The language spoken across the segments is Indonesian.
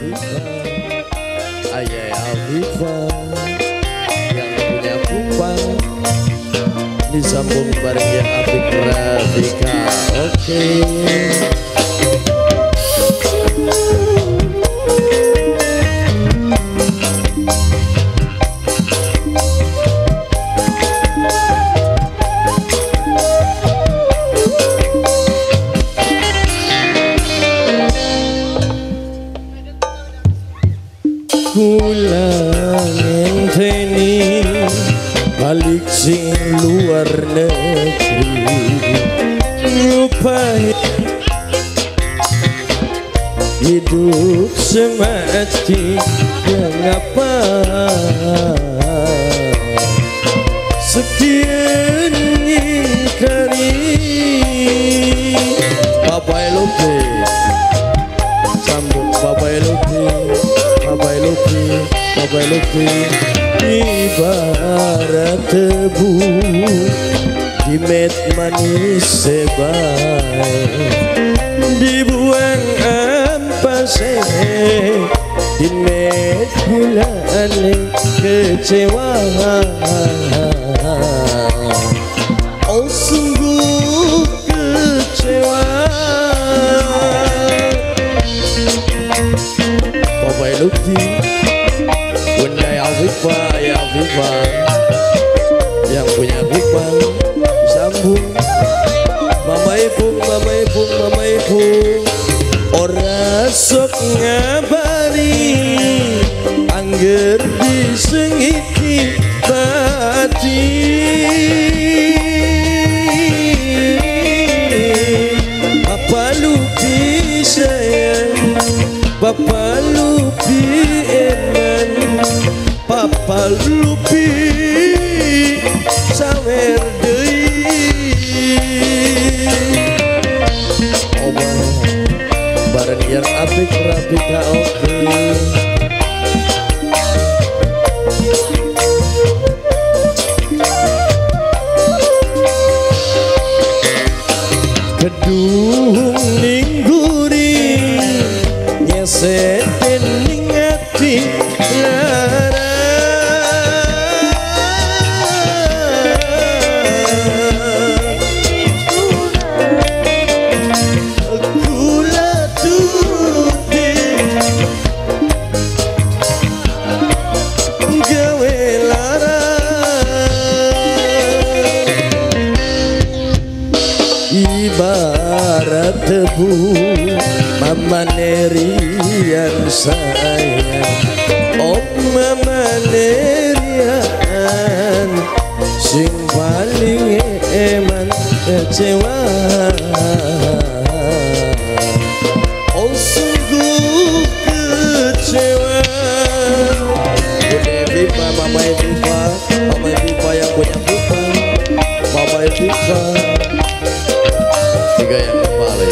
Afifah, ayah Afifah yang punya kupang disambung bareng yang Apik Rafika. Oke. Kula ngenteni balik sing luar negeri, nyupai hidup semati mengapa sekian ingkari. Bapak Lupi sambung, Bapak Lupi, Bapak Lupi, Bapak Lupi, ibarat tebu di met manis sebaik, dibuang ampase di met bulan kecewa. Oh sungguh kecewa. Bapak Luki, Bunda Afifah, ya Afifah yang punya Afifah sambung. Mama Ipung, Mama Ipung, Mama Ipung, ora sok ngabari angger disengiti bati. Papa Luki sayang, Papa Lupi eman, Papa Lupi sawer deui. Obah bareng yang Apik Rafika. Oke. Kedung ningguri nyeset ning ati lara, kula tuti gawe lara. Ibarat tebu Mama Nerian sayang, oh Mama Nerian sing paling eman kecewa. Oh sungguh kecewa. Bunda Afifah, Mama Afifah, Mama Afifah yang punya Afifah, Mama Afifah tiga yang kembali.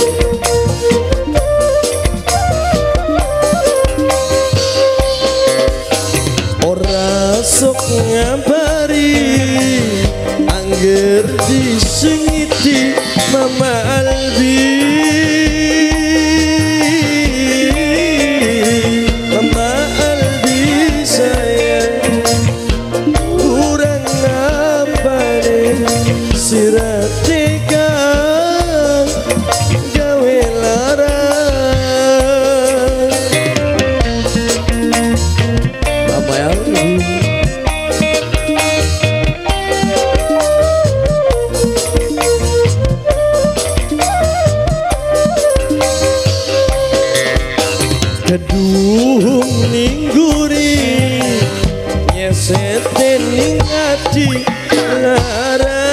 Ora sok ngabari angger disengiti Mama Albi, Mama Albi sayang, kurang apa deh siratika gawe lara. Mama Albi kedung ningguri nyeset ning ati lara.